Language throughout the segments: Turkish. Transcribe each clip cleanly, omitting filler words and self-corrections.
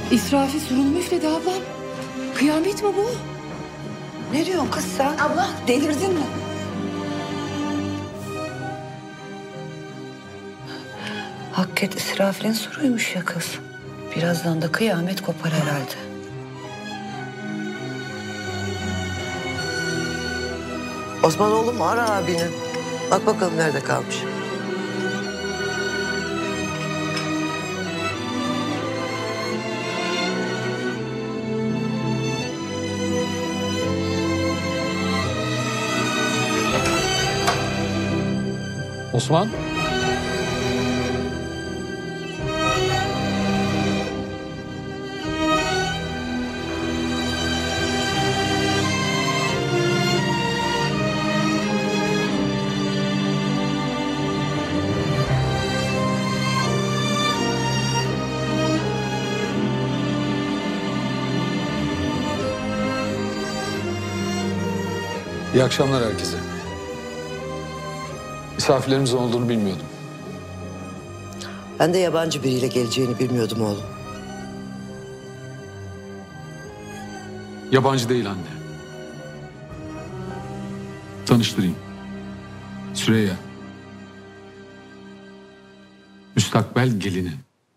İsrafil sorununu üfledi ablam. Kıyamet mi bu? Ne diyorsun kız sen? Abla delirdin mi? Hakikat İsrafil'in soruymuş ya kız. Birazdan da kıyamet kopar herhalde. Osman oğlum ara abini. Bak bakalım nerede kalmış. Osman? İyi akşamlar herkese. Misafirlerimizin olduğunu bilmiyordum. Ben de yabancı biriyle geleceğini bilmiyordum oğlum. Yabancı değil anne. Tanıştırayım. Süreyya. Müstakbel gelini.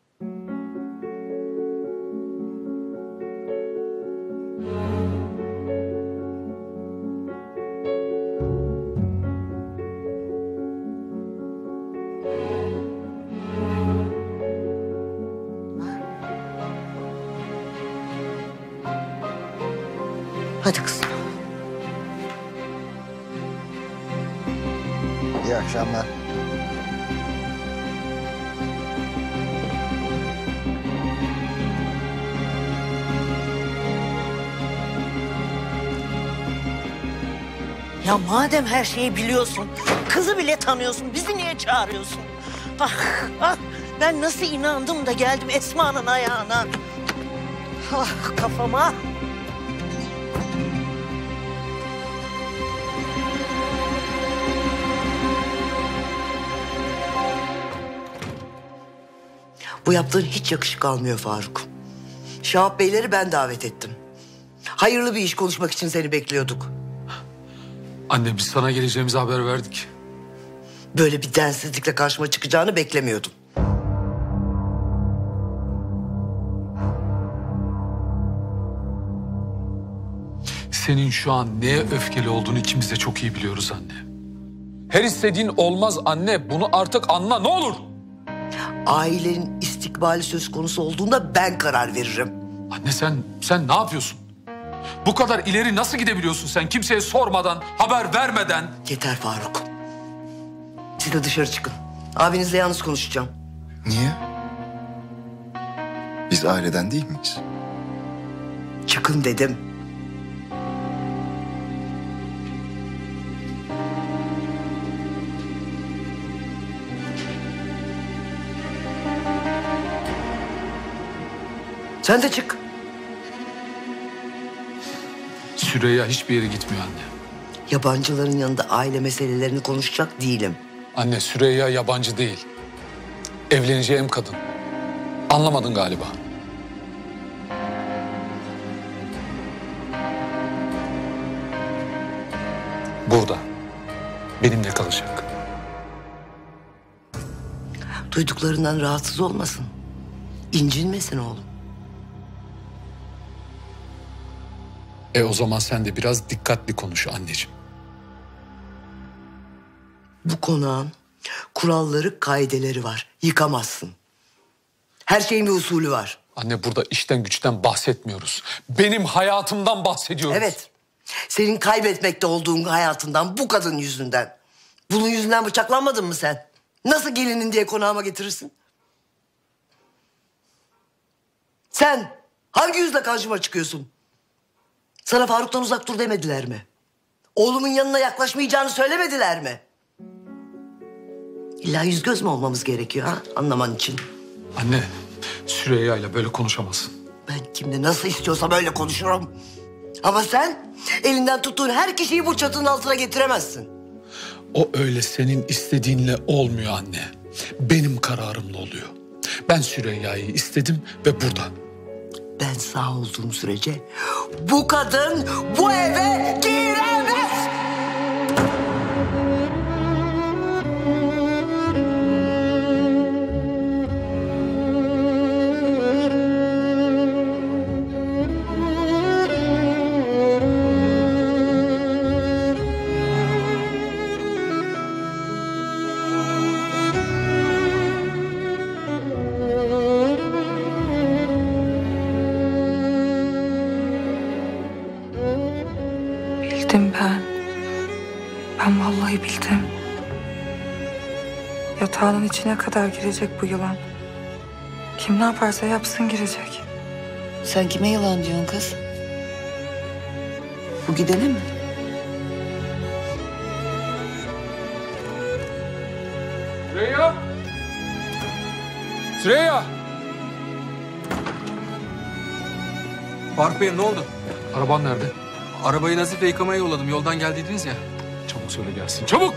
Hadi kızım. İyi akşamlar. Ya madem her şeyi biliyorsun, kızı bile tanıyorsun, bizi niye çağırıyorsun? Ah, ah, ben nasıl inandım da geldim Esma'nın ayağına. Ah, kafama. Bu yaptığın hiç yakışık almıyor Faruk. Şahap Beyleri ben davet ettim. Hayırlı bir iş konuşmak için seni bekliyorduk. Anne biz sana geleceğimizi haber verdik. Böyle bir densizlikle karşıma çıkacağını beklemiyordum. Senin şu an neye öfkeli olduğunu ikimiz de çok iyi biliyoruz anne. Her istediğin olmaz anne. Bunu artık anla ne olur. Ailenin istikbali söz konusu olduğunda ben karar veririm. Anne sen ne yapıyorsun? Bu kadar ileri nasıl gidebiliyorsun sen kimseye sormadan, haber vermeden? Yeter Faruk. Siz de dışarı çıkın. Abinizle yalnız konuşacağım. Niye? Biz aileden değil miyiz? Çıkın dedim. Sen de çık. Süreyya hiçbir yere gitmiyor anne. Yabancıların yanında aile meselelerini konuşacak değilim. Anne Süreyya yabancı değil. Evleneceğim kadın. Anlamadın galiba. Burada. Benimle kalacak. Duyduklarından rahatsız olmasın. İncinmesin oğlum. O zaman sen de biraz dikkatli konuş anneciğim. Bu konağın kuralları, kaideleri var. Yıkamazsın. Her şeyin bir usulü var. Anne burada işten güçten bahsetmiyoruz. Benim hayatımdan bahsediyoruz. Evet. Senin kaybetmekte olduğun hayatından bu kadın yüzünden. Bunun yüzünden bıçaklanmadın mı sen? Nasıl gelinin diye konağıma getirirsin? Sen hangi yüzle karşıma çıkıyorsun? Sana Faruk'tan uzak dur demediler mi? Oğlumun yanına yaklaşmayacağını söylemediler mi? İlla yüz göz mü olmamız gerekiyor ha anlaman için? Anne Süreyya ile böyle konuşamazsın. Ben kimle nasıl istiyorsam öyle konuşurum. Ama sen elinden tuttuğun her kişiyi bu çatının altına getiremezsin. O öyle senin istediğinle olmuyor anne. Benim kararımla oluyor. Ben Süreyya'yı istedim ve burada. Ben sağ olduğum sürece bu kadın bu eve giremez. Bildim ben. Ben vallahi bildim. Yatağının içine kadar girecek bu yılan. Kim ne yaparsa yapsın girecek. Sen kime yılan diyorsun kız? Bu gidene mi? Süreyya! Süreyya! Faruk Bey ne oldu? Araban nerede? Arabayı Nazif'le yıkamaya yolladım. Yoldan geldiydiniz ya. Çabuk söyle gelsin. Çabuk!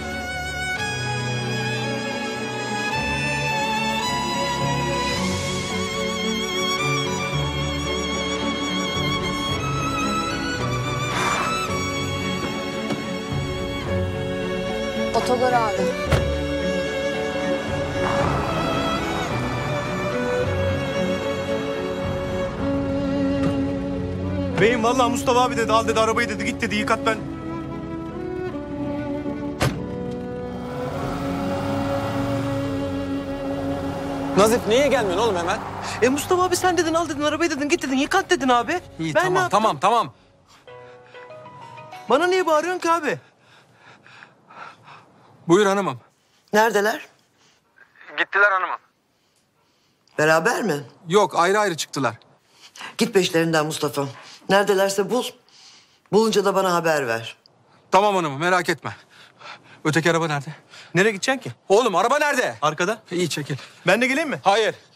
Otogar abi. Beyim vallahi Mustafa abi dedi, al dedi, arabayı dedi, git dedi, yıkat ben. Nazif niye gelmiyorsun oğlum hemen? Mustafa abi sen dedin, al dedin, arabayı dedin, git dedin, yıkat dedin abi. İyi Ben ne tamam yaptım? tamam. Bana niye bağırıyorsun ki abi? Buyur hanımım. Neredeler? Gittiler hanımım. Beraber mi? Yok ayrı ayrı çıktılar. Git peşlerinden Mustafa. Neredelerse bul. Bulunca da bana haber ver. Tamam hanımım merak etme. Öteki araba nerede? Nereye gideceksin ki? Oğlum araba nerede? Arkada. İyi çekil. Ben de geleyim mi? Hayır.